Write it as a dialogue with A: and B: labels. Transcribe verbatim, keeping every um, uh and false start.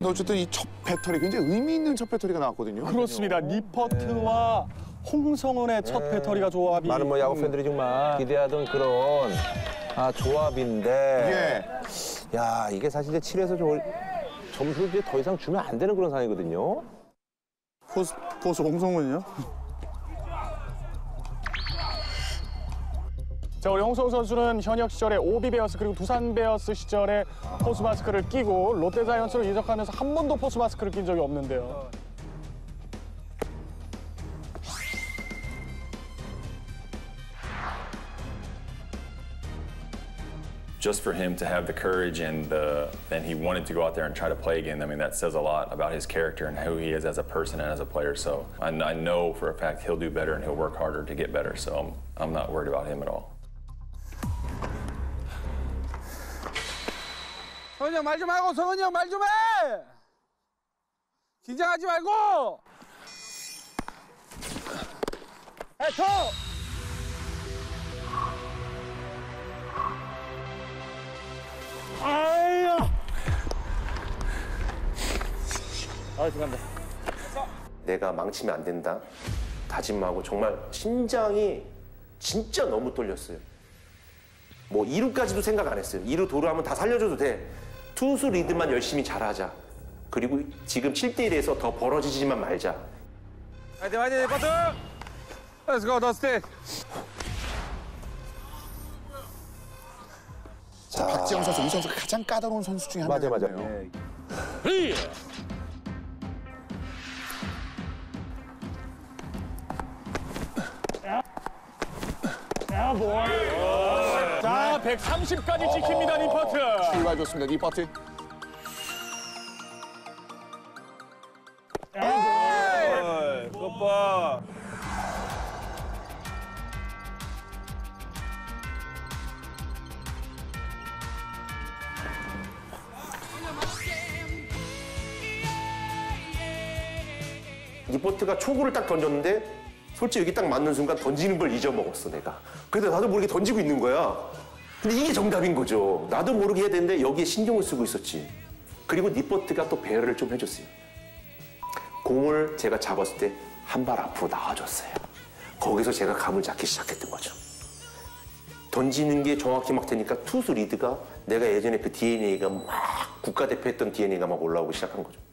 A: 근데 어쨌든 이 첫 배터리 굉장히 의미 있는 첫 배터리가 나왔거든요.
B: 그렇습니다. 니퍼트와 홍성은의 첫 배터리가 조합이.
C: 많은 뭐 야구 팬들이 정말 기대하던 그런 아, 조합인데.
A: 예.
C: 야, 이게 사실 이제 칠에서 저, 점수 이제 더 이상 주면 안 되는 그런 상황이거든요.
A: 포수, 포수 홍성은요?
B: 자, 우리 홍성은 선수는 현역 시절에 오비 베어스 그리고 두산 베어스 시절에 포수 마스크를 끼고 롯데 자이언츠로 이적하면서 한 번도 포수 마스크를 낀 적이 없는데요.
D: Just for him to have the courage and the and he wanted to go out there and try to play again. I mean, that says a lot about his character and who he is as a person and as a player. So I, I know for a fact he'll do better and he'll work harder to get better. So I'm, I'm not worried about him at all.
E: 성은이 형 말 좀 하고, 성은이 형 말 좀 해! 긴장하지 말고! 해토! 아야! 아, 들어간다.
C: 내가 망치면 안 된다. 다짐하고 정말 심장이 진짜 너무 떨렸어요. 뭐 이 루까지도 생각 안 했어요. 이 루 도루하면 다 살려줘도 돼. 투수 리드만 열심히 잘하자. 그리고 지금 칠 대 일에서 더 벌어지지만 말자.
E: 화이팅, 화이팅, 버튼! Let's go, 더스티!
A: 자, 박지영 선수, 이 선수가 가장 까다로운 선수 중에 한
C: 맞아, 맞아.
A: 명이에요.
B: 자, 백삼십까지 찍힙니다, 니퍼트.
A: 출발 좋습니다, 니퍼트.
E: 에이! 그것 봐.
C: 니퍼트가 초구를 딱 던졌는데 솔직히 여기 딱 맞는 순간 던지는 걸 잊어먹었어, 내가. 그래서 나도 모르게 던지고 있는 거야. 근데 이게 정답인 거죠. 나도 모르게 해야 되는데 여기에 신경을 쓰고 있었지. 그리고 니퍼트가 또 배려를 좀 해줬어요. 공을 제가 잡았을 때 한 발 앞으로 나와줬어요. 거기서 제가 감을 잡기 시작했던 거죠. 던지는 게 정확히 막 되니까 투수 리드가 내가 예전에 그 디엔에이가 막 국가대표 했던 디엔에이가 막 올라오기 시작한 거죠.